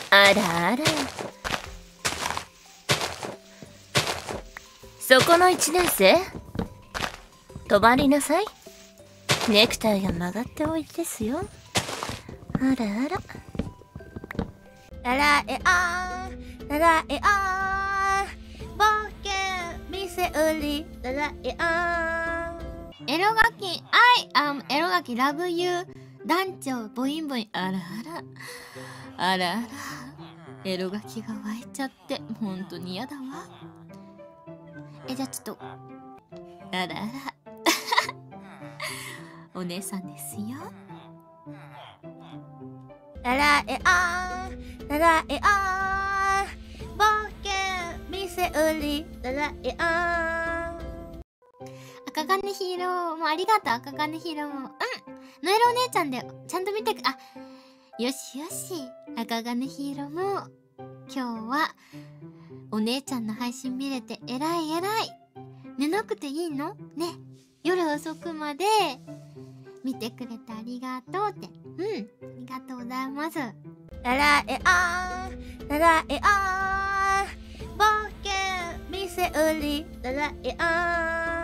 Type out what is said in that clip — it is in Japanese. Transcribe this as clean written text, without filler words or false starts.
あらあら。そこの1年生、止まりなさい。ネクタイが曲がっておいてですよ。あらあら。 ララエアーララエアー冒険店売りララエアーエロガキエロガキラブユー団長ボインボインあらあらあらあらエロガキが湧いちゃってほんとに嫌だわ。じゃあちょっとあらあらお姉さんですよ。ララエアーララエアー冒険店売りララエアー赤金ヒーローもありがとう。赤金ヒーローもノエルお姉ちゃんでちゃんと見てくよしよし。赤金ヒーローも今日はお姉ちゃんの配信見れてえらいえらい。寝なくていいのね。夜遅くまで見てくれてありがとうって。ありがとうございます。ララエアーララエアー冒険店売りララエアー